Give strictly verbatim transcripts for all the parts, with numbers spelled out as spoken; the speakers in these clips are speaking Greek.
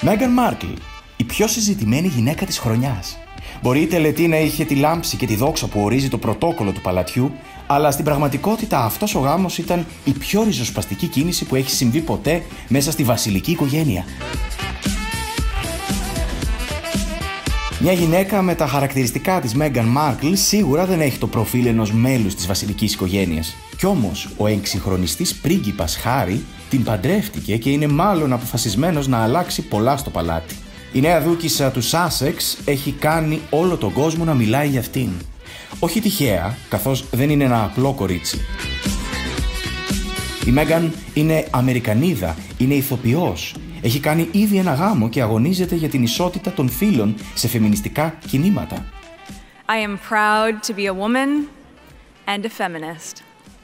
Μέγαν Μάρκλ, η πιο συζητημένη γυναίκα της χρονιάς. Μπορεί η τελετή να είχε τη λάμψη και τη δόξα που ορίζει το πρωτόκολλο του παλατιού, αλλά στην πραγματικότητα αυτός ο γάμος ήταν η πιο ριζοσπαστική κίνηση που έχει συμβεί ποτέ μέσα στη βασιλική οικογένεια. Μια γυναίκα με τα χαρακτηριστικά της Μέγαν Μάρκλ σίγουρα δεν έχει το προφίλ ενός μέλους της βασιλικής οικογένειας. Κι όμως ο εξυγχρονιστής πρίγκιπας Χάρι την παντρεύτηκε και είναι μάλλον αποφασισμένος να αλλάξει πολλά στο παλάτι. Η νέα δούκισσα του Σάσεξ έχει κάνει όλο τον κόσμο να μιλάει για αυτήν. Όχι τυχαία, καθώς δεν είναι ένα απλό κορίτσι. Η Μέγαν είναι Αμερικανίδα, είναι ηθοποιός. Έχει κάνει ήδη ένα γάμο και αγωνίζεται για την ισότητα των φύλων σε φεμινιστικά κινήματα. I am proud to be a woman and a feminist.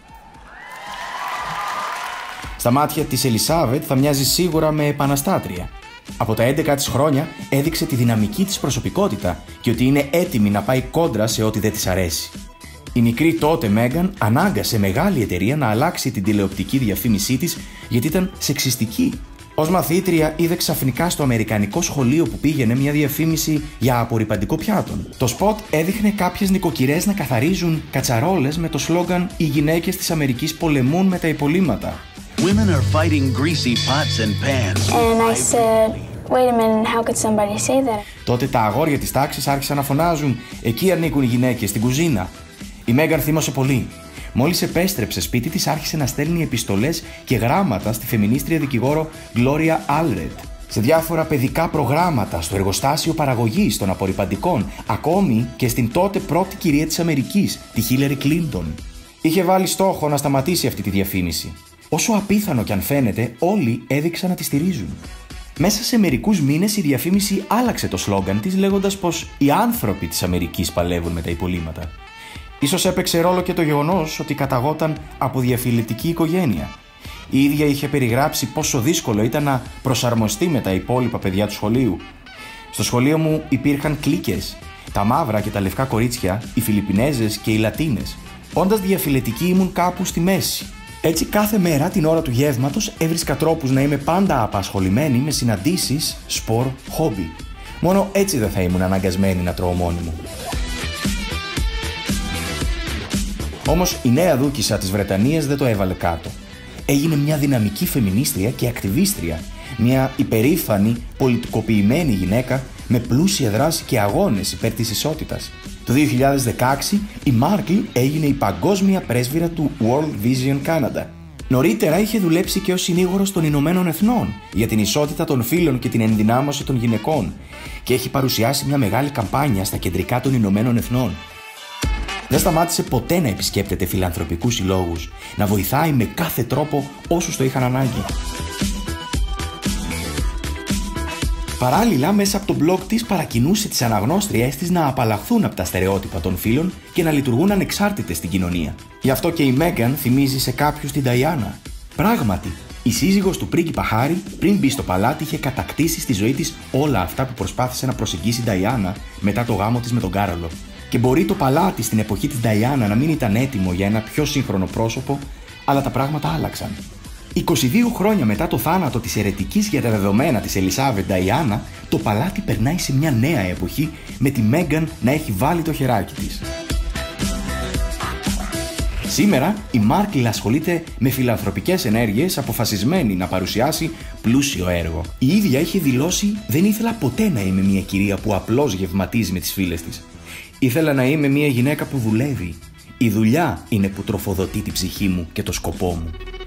Στα μάτια της Ελισάβετ θα μοιάζει σίγουρα με επαναστάτρια. Από τα έντεκα της χρόνια έδειξε τη δυναμική της προσωπικότητα και ότι είναι έτοιμη να πάει κόντρα σε ό,τι δεν της αρέσει. Η μικρή τότε Μέγαν ανάγκασε μεγάλη εταιρεία να αλλάξει την τηλεοπτική διαφήμισή της γιατί ήταν σεξιστική. Ως μαθήτρια είδε ξαφνικά στο αμερικανικό σχολείο που πήγαινε μια διαφήμιση για απορρυπαντικό πιάτων. Το σποτ έδειχνε κάποιες νοικοκυρές να καθαρίζουν κατσαρόλες με το σλόγγαν «Οι γυναίκες της Αμερικής πολεμούν με τα υπολείμματα». Women are fighting greasy pots and pans. And I said, wait a minute, how could somebody say that? Τότε τα αγόρια της τάξης άρχισαν να φωνάζουν «Εκεί ανήκουν οι γυναίκες, στην κουζίνα». Η Μέγαν θύμωσε πολύ. Μόλις επέστρεψε σπίτι της, άρχισε να στέλνει επιστολές και γράμματα στη φεμινίστρια δικηγόρο Gloria Allred, σε διάφορα παιδικά προγράμματα, στο εργοστάσιο παραγωγής των απορρυπαντικών, ακόμη και στην τότε πρώτη κυρία της Αμερικής, τη Χίλαρη Κλίντον. Είχε βάλει στόχο να σταματήσει αυτή τη διαφήμιση. Όσο απίθανο κι αν φαίνεται, όλοι έδειξαν να τη στηρίζουν. Μέσα σε μερικούς μήνες η διαφήμιση άλλαξε το σλόγγαν της, λέγοντας πως οι άνθρωποι της Αμερικής παλεύουν με τα υπολείμματα. Ίσως έπαιξε ρόλο και το γεγονός ότι καταγόταν από διαφιλετική οικογένεια. Η ίδια είχε περιγράψει πόσο δύσκολο ήταν να προσαρμοστεί με τα υπόλοιπα παιδιά του σχολείου. Στο σχολείο μου υπήρχαν κλίκες, τα μαύρα και τα λευκά κορίτσια, οι Φιλιππινέζες και οι Λατίνες. Όντας διαφιλετική ήμουν κάπου στη μέση. Έτσι κάθε μέρα την ώρα του γεύματος έβρισκα τρόπους να είμαι πάντα απασχολημένη με συναντήσεις, σπορ, χόμπι. Μόνο έτσι δεν θα ήμουν αναγκασμένη να τρώω μόνη μου. Όμως η νέα δούκισσα της Βρετανίας δεν το έβαλε κάτω. Έγινε μια δυναμική φεμινίστρια και ακτιβίστρια, μια υπερήφανη, πολιτικοποιημένη γυναίκα με πλούσια δράση και αγώνες υπέρ της ισότητας. Το δύο χιλιάδες δεκαέξι η Μάρκλ έγινε η παγκόσμια πρέσβυρα του World Vision Canada. Νωρίτερα είχε δουλέψει και ως συνήγορος των Ηνωμένων Εθνών για την ισότητα των φύλων και την ενδυνάμωση των γυναικών και έχει παρουσιάσει μια μεγάλη καμπάνια στα κεντρικά των Ηνωμένων Εθνών. Δεν σταμάτησε ποτέ να επισκέπτεται φιλανθρωπικούς συλλόγους, να βοηθάει με κάθε τρόπο όσους το είχαν ανάγκη. Παράλληλα, μέσα από το blog της παρακινούσε τις αναγνώστριές της να απαλλαχθούν από τα στερεότυπα των φύλων και να λειτουργούν ανεξάρτητες στην κοινωνία. Γι' αυτό και η Μέγαν θυμίζει σε κάποιους την Νταϊάννα. Πράγματι, η σύζυγος του πρίγκιπα Χάρι, πριν μπει στο παλάτι, είχε κατακτήσει στη ζωή της όλα αυτά που προσπάθησε να προσεγγίσει η Νταϊάννα μετά το γάμο της με τον Κάρολο. Και μπορεί το παλάτι στην εποχή της Νταϊάννα να μην ήταν έτοιμο για ένα πιο σύγχρονο πρόσωπο, αλλά τα πράγματα άλλαξαν. είκοσι δύο χρόνια μετά το θάνατο της αιρετικής για τα δεδομένα της Ελισάβετ Νταϊάννα, το παλάτι περνάει σε μια νέα εποχή με τη Μέγαν να έχει βάλει το χεράκι της. Σήμερα η Μάρκλ ασχολείται με φιλανθρωπικές ενέργειες, αποφασισμένη να παρουσιάσει πλούσιο έργο. Η ίδια έχει δηλώσει «Δεν ήθελα ποτέ να είμαι μια κυρία που απλώς γευματίζει με τις φίλες της. Ήθελα να είμαι μια γυναίκα που δουλεύει. Η δουλειά είναι που τροφοδοτεί την ψυχή μου και το σκοπό μου».